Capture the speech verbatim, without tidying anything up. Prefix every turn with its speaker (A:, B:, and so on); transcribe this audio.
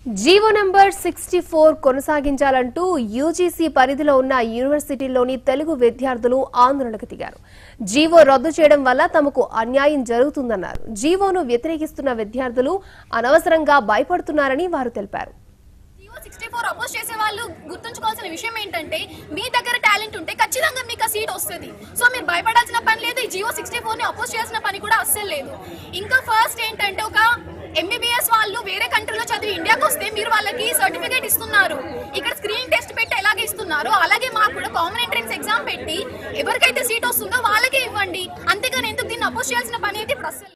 A: GO number sixty four కొనసాగించాలంటూ UGC పరిధిలో ఉన్న యూనివర్సిటీల్లోని తెలుగు విద్యార్థులు ఆందోళనకు దిగారు. జీవో రద్దు చేయడం వల్ల తమకు అన్యాయం జరుగుతుందన్నారు. జీవోను వ్యతిరేకిస్తున్న విద్యార్థులు అనవసరంగా భయపడుతున్నారని వారు తెలిపారు.
B: సిక్స్టీ ఫోర్ అపోజ్ చేసే వాళ్ళు గుర్తుంచుకోవాల్సిన విషయం ఏంటంటే మీ దగ్గర టాలెంట్ ఉంటే ఖచ్చితంగా మీకు ఆ సీట్ వస్తుంది. సో మీరు భయపడాల్సిన పని లేదు. ఈ జియో సిక్స్టీ ఫోర్ ని అపోజ్ చేయాల్సిన పని కూడా అస్సలు లేదు. ఇంకా ఫస్ట్ ఏంటంటే ఒక ఎంబీబీఎస్ వాళ్ళు వేరే కంట్రీలో చదివి ఇండియాకి వస్తే మీరు వాళ్ళకి సర్టిఫికేట్ ఇస్తున్నారు. ఇక్కడ స్క్రీన్ టెస్ట్ పెట్టి ఎలాగే ఇస్తున్నారు అలాగే మాకు కూడా కామన్ ఎంట్రన్స్ ఎగ్జామ్ పెట్టి ఎవరికైతే సీట్ వస్తుందో వాళ్ళకే ఇవ్వండి. అంతేగాని ఎందుకు దీన్ని అపోజ్ చేయాల్సిన పని అయితే ఇప్పుడు అస్సలు